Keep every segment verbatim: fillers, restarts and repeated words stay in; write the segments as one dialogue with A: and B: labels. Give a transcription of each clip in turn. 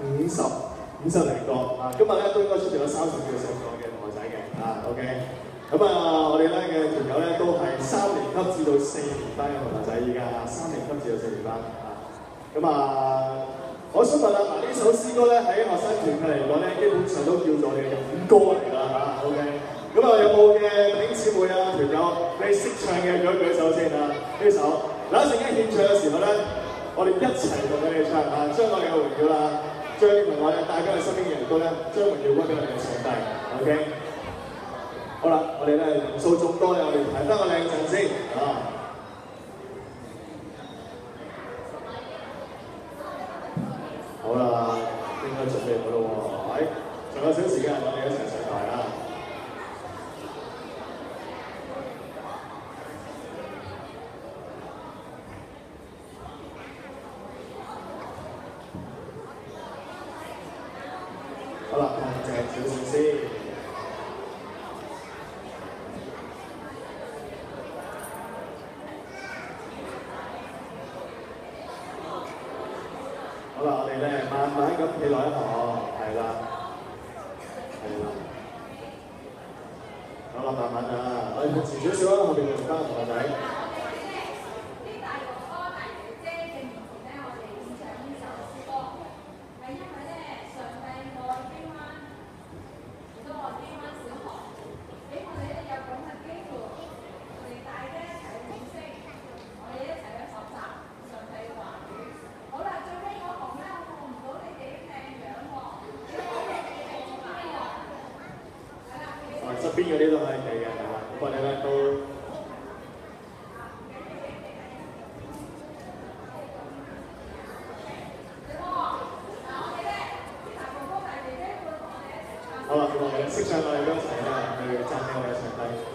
A: 五十五十零個啊！今日咧都應該出現咗三十幾個上座嘅同學仔嘅啊 ，OK。咁啊，我哋咧嘅團友咧都係三年級至到四年班嘅同學仔，依家三年級至到四年班啊。咁啊，我想問啦，嗱呢首詩歌咧喺學生團嚟講咧，基本上都叫做我哋嘅勇歌嚟㗎嚇 ，OK。咁啊，有冇嘅弟兄姊妹啊團友，你識唱嘅舉一舉手先啊！呢首嗱一陣間獻唱嘅時候咧，我哋一齊同佢哋唱啊，將我哋嘅榮耀啦，將啲同學咧帶俾我哋身邊嘅人都咧，將榮耀歸俾我哋嘅上帝 ，OK。好啦，我哋咧人數眾多咧，我哋排翻個靚陣先啊！好啦，應該準備好啦喎，係，仲有少時間，我哋一齊上台啦。好啦，乾淨少少先。好啦，我哋咧慢慢咁企落一行，係啦，係啦。好啦，慢慢啊，我哋向前少少啦，後邊仲班同學仔。側邊嗰啲都可以企嘅，係嘛？咁我哋咧都好啦，我哋識唱我哋都一齊啦，去讚美我哋上帝。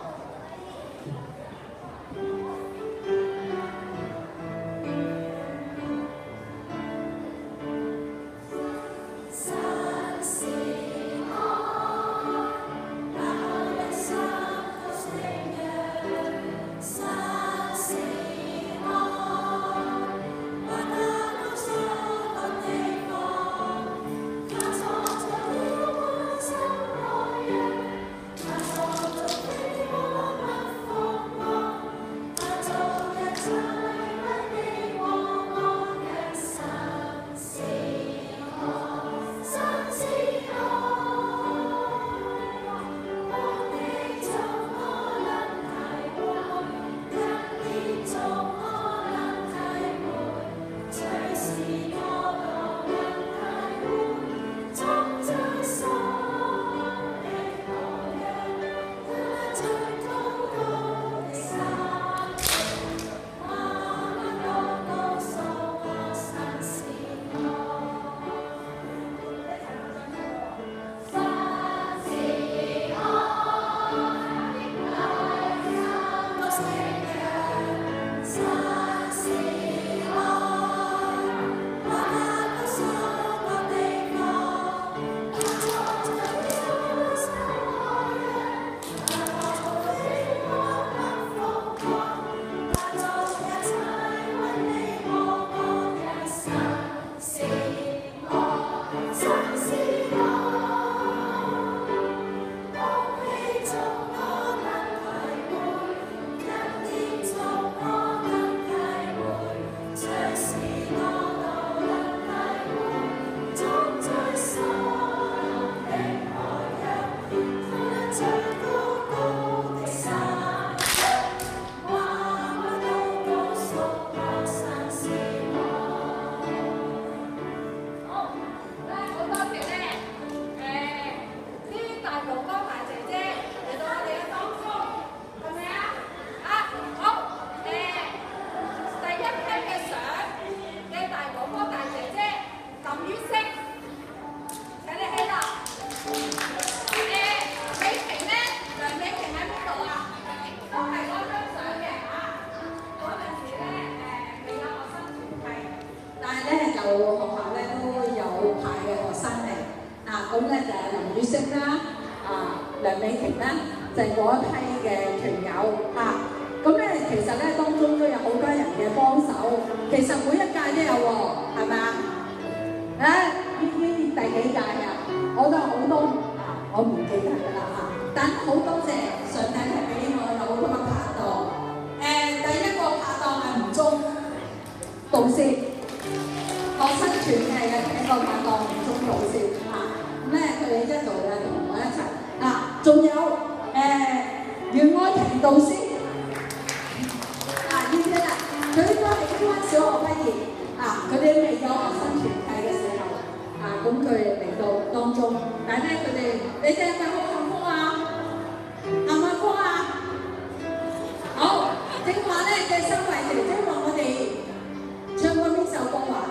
B: 咁咧就係林雨星啦，啊梁美婷啦，就係嗰一批嘅團友嚇。咁咧其實咧當中都有好多人嘅幫手，其實每一屆都有喎，係咪啊？誒第幾屆啊？我都好多啊，我唔記得㗎啦嚇。但好多謝上帝係俾我有好多個拍檔。誒、第一個拍檔係吳宗導師，學生傳奇嘅第一個拍檔吳宗導師啊。咁咧佢哋一路咧同我一齊啊，仲有誒、袁愛婷導師啊，呢啲啦，佢應該係啱啱小學畢業啊，佢哋未有學生團契嘅時候啊，咁佢哋嚟到當中，但係咧佢哋，你哋係咪好幸福啊？幸唔幸福啊？好，正話咧嘅收惠姐姐話我哋唱過邊首歌話？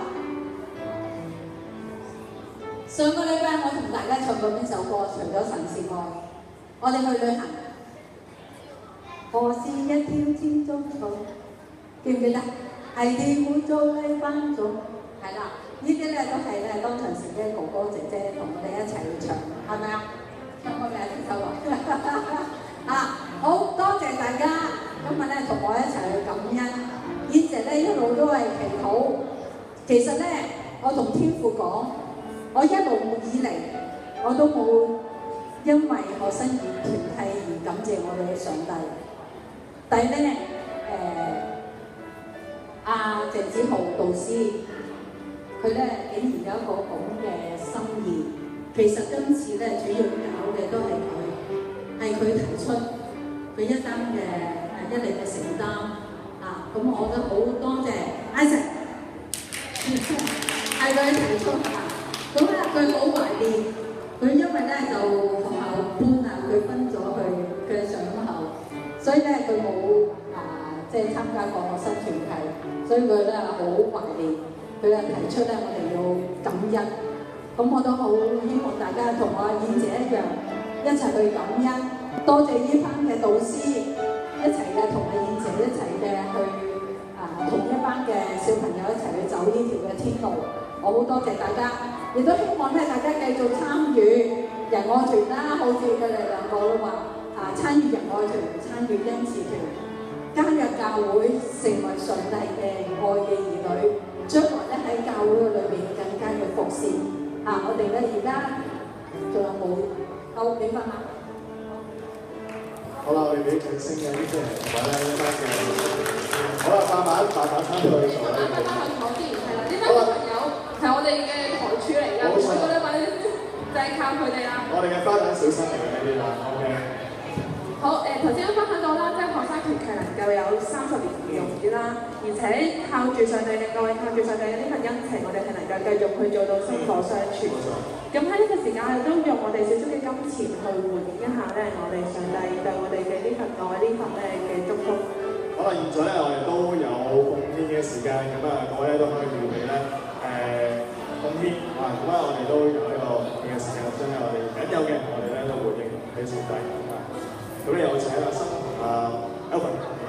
B: 上個禮拜我同大家唱過邊首歌？除咗神是愛，我哋去旅行。何是一條千種草？記唔記得？係天會做你班種，係啦，呢啲咧都係咧當場時嘅哥哥姐姐同我哋一齊去唱，係咪啊？唱過未啊？呢首歌啊，好多謝大家今日咧同我一齊去感恩，燕姐咧一路都係祈禱。其實咧，我同天父講，我一路以嚟我都冇因為學生團契而感謝我哋嘅上帝。但係咧，誒阿鄭子豪導師，佢咧竟然有一個咁嘅心意。其實今次咧主要搞嘅都係佢，係佢提出佢一單嘅誒一嚟嘅承擔啊。咁我都好多謝 Isaac， 係佢提出啊。咁咧佢好懷念，佢因為咧就學校搬啊，佢分咗去佢上校。所以咧，佢冇啊，即係參加過學生團契，所以佢咧好懷念。佢咧提出咧，我哋要感恩。咁我都好希望大家同我燕姐一樣，一齊去感恩。多謝呢班嘅導師，一齊嘅同阿燕姐一齊嘅去啊，同一班嘅小朋友一齊去走呢條嘅天路。我好多謝大家，亦都希望咧大家繼續參與仁愛團啦，好似佢哋兩個啦嘛。啊！參與仁愛團、參與恩賜團，加入教會，成為上帝嘅愛嘅兒女，將來咧喺教會裏邊更加嘅服侍。啊！我哋咧而家仲有冇？好，俾翻下。
A: 好啦，我哋俾掌聲嘅呢啲人同埋咧一班嘅，好啦，慢慢慢慢參與去做啦。
C: 慢慢去坐啲，係啦，呢班小朋友係我哋嘅台柱嚟㗎，每個禮拜就係靠佢哋啦。
A: 我哋嘅花旦小生嚟嘅呢啲啦 ，OK。
C: 好誒，頭先都分享到啦，即係學生團契能夠有三十年唔容易啦，而且靠住上帝嘅愛，靠住上帝嘅呢份恩情，我哋係能夠繼續去做到薪火相傳。咁喺呢個時間，我哋都用我哋少少嘅金錢去回應一下咧，我哋上帝對我哋嘅呢份愛，呢份咧嘅祝福。
A: 好啦，現在咧我哋都有奉獻嘅時間，咁啊各位都可以預備咧誒奉獻啊，咁啊我哋都有呢個奉獻嘅時間，將我哋僅有嘅我哋咧都回應俾上帝啊。咁你有請阿生同阿 Alvin 點啊？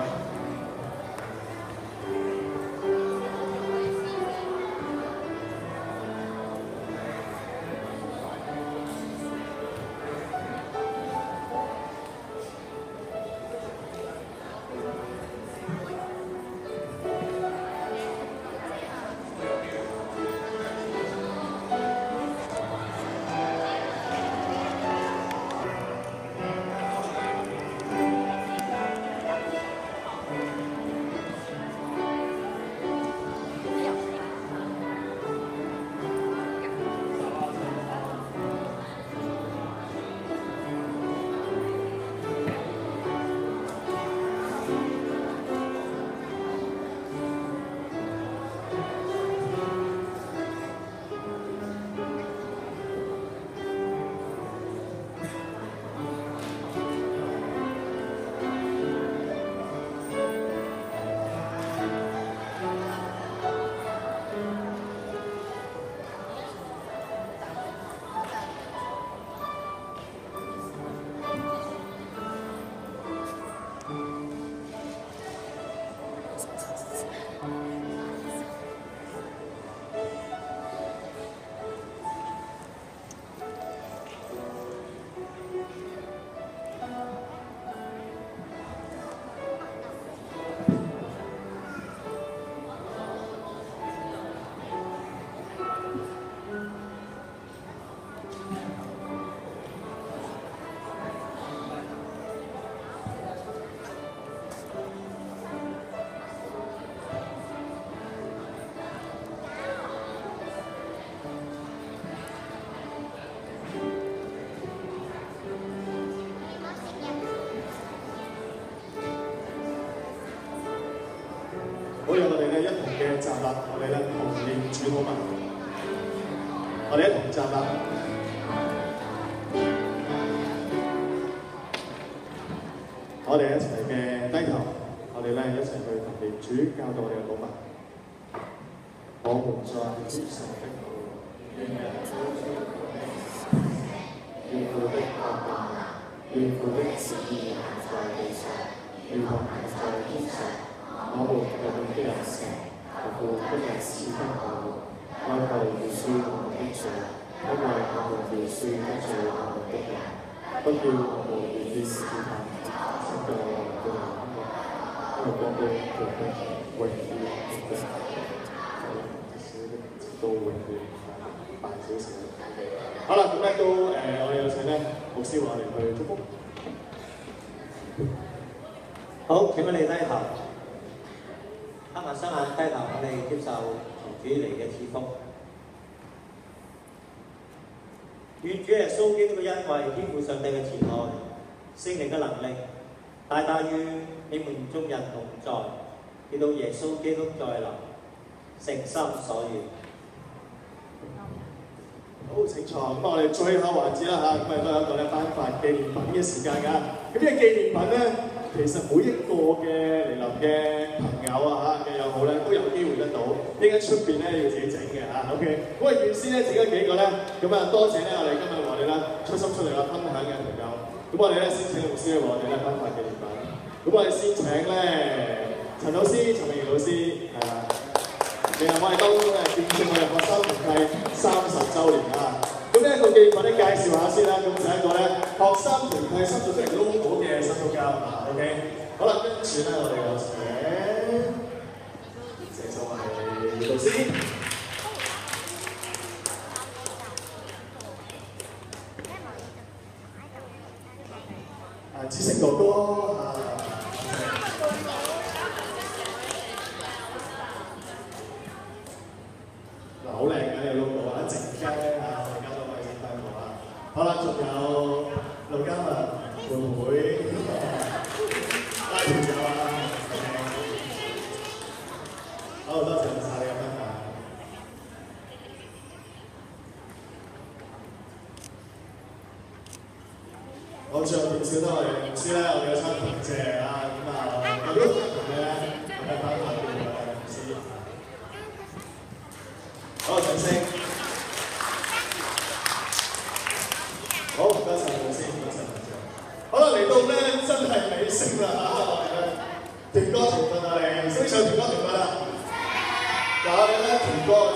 A: 我哋咧同念主好嘛？我哋一同站啦。我哋一齊嘅低頭，我哋咧一齊去同念主教導我哋嘅禱文。我們在天上的父，願人都尊願父的國降臨，願父的旨意行在地上，如同行在天上。我們日用的飲食，父今日賜給我們，愛求饒恕我們的罪，因為我們饒恕得罪我們的人，不叫我們遇見試探，拯救我們嘅人，因為國度、權柄、榮耀、權柄，到永遠大小事。好啦，咁咧都誒、呃，我哋有請咧牧師話我哋去祝福。
D: 好，請我哋低頭。黑眼雙眼低頭，我哋接受從主嚟嘅賜福。願主耶穌基督嘅恩惠、天父上帝嘅慈愛、聖靈嘅能力，大大與你們眾人同在，直到耶穌基督再臨，誠心所願。
A: 好，請坐。咁我哋最後環節啦嚇，咁啊都有一個咧頒發紀念品嘅時間㗎。咁呢個紀念品咧，其實每一個嘅嚟臨嘅朋友啊嚇嘅友好咧，都有機會得到。呢間出邊咧要自己整嘅嚇。OK。咁啊，預先咧整咗幾個咧，咁啊多謝咧我哋今日我哋咧出心出力啦分享嘅朋友。咁我哋咧先請牧師為我哋咧頒發紀念品。咁我哋先請咧陳老師、陳明賢老師係啦。其實我哋都誒見證我哋學生團契三十週年啊！咁呢一個紀念品咧介紹下先啦，咁就係一個咧學生團契三十週年 logo 嘅新塑膠啊 ，OK。好啦，跟住咧我哋有請謝秀慧老師，啊子成哥哥啊。好靚嘅呢個 logo 啊！一陣間咧啊，我哋交到位先翻過啊。好啦，仲有陸嘉文妹妹，拉條友啊，好多謝晒你嘅分享。好，最後點少得我哋牧師咧，我哋有餐平謝啊，咁啊，有啲同你咧，同你翻返嚟嘅牧師。好，掌聲。好，唔該曬老師，唔該曬老師。好啦，嚟到咧真係尾聲啦嚇，我哋咧團歌團訓啊，你識唔識唱團歌團訓啊？嗱，我哋咧團歌